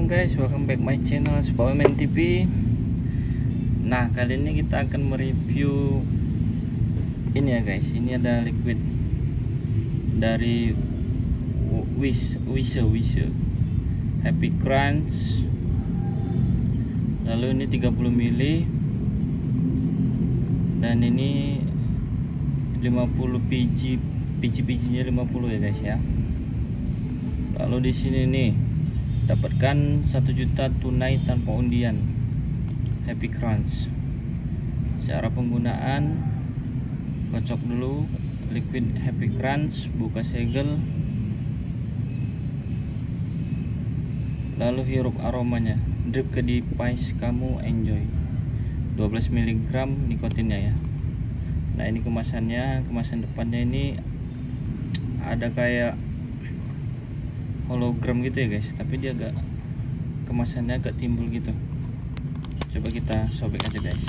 Assalamualaikum guys, welcome back my channel Spawaman TV. Nah, kali ini kita akan mereview ini ya guys. Ini ada liquid dari Wisse Happy Crunch. Lalu ini 30 ml dan ini 50 biji-bijinya 50 ya guys ya. Lalu di sini nih dapatkan 1 juta tunai tanpa undian Happy Crunch. Cara penggunaan: kocok dulu liquid Happy Crunch, buka segel, lalu hirup aromanya, drip ke device kamu, enjoy. 12 mg nikotinnya ya. Nah, ini kemasannya, kemasan depannya ini ada kayak hologram gitu ya guys, tapi dia agak kemasannya agak timbul gitu. Coba kita sobek aja guys.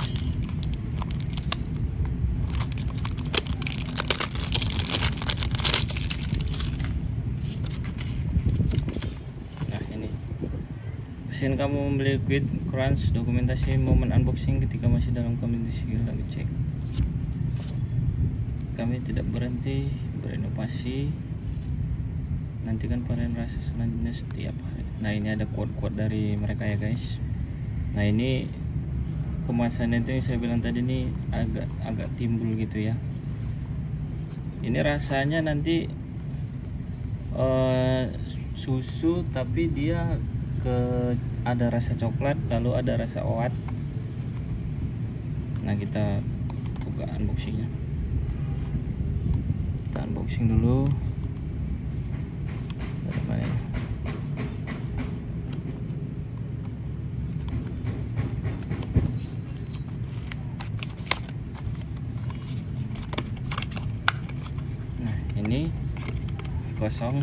Nah, ini mesin kamu membeli liquid crunch, dokumentasi momen unboxing ketika masih dalam kondisi lagi cek. Kami tidak berhenti berinovasi, nantikan varian rasa selanjutnya setiap hari. Nah, ini ada quote-quote dari mereka ya guys. Nah, ini kemasannya itu yang saya bilang tadi nih agak timbul gitu ya. Ini rasanya nanti susu, tapi dia ada rasa coklat, lalu ada rasa oat. Nah, kita buka unboxingnya. Kita unboxing dulu. Nah, ini kosong.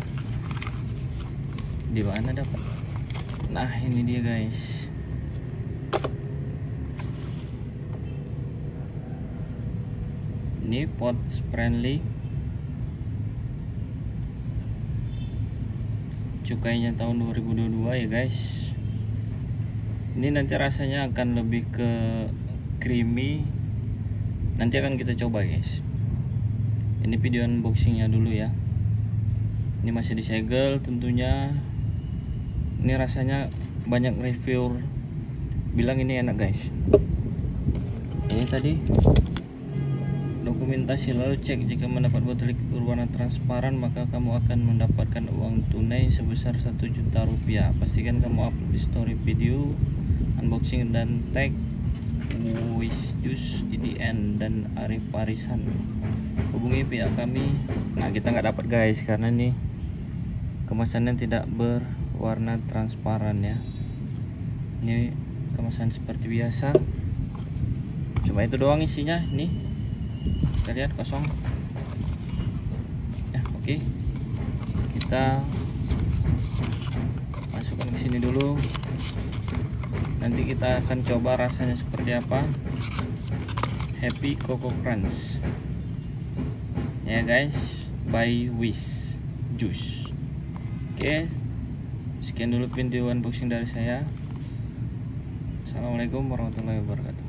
Di mana dapat? Nah, ini dia guys. Ini pots friendly. Cukainya tahun 2022 ya guys. Ini nanti rasanya akan lebih ke creamy. Nanti akan kita coba guys. Ini video unboxingnya dulu ya. Ini masih disegel tentunya. Ini rasanya banyak reviewer bilang ini enak guys. Ini tadi dokumentasi, lalu cek jika mendapat botol liquid berwarna transparan maka kamu akan mendapatkan uang tunai sebesar 1 juta rupiah. Pastikan kamu upload di story video unboxing dan tag Wisse Juice IDN dan Arif Parisan. Hubungi pihak kami. Nah, kita nggak dapat guys karena ini kemasannya tidak berwarna transparan ya. Ini kemasan seperti biasa, cuma itu doang isinya. Nih kita lihat kosong ya. Oke, kita masukkan ke sini dulu. Nanti kita akan coba rasanya seperti apa. Happy Coco Crunch ya guys, by Wisse Juice. Oke, sekian dulu video unboxing dari saya. Assalamualaikum warahmatullahi wabarakatuh.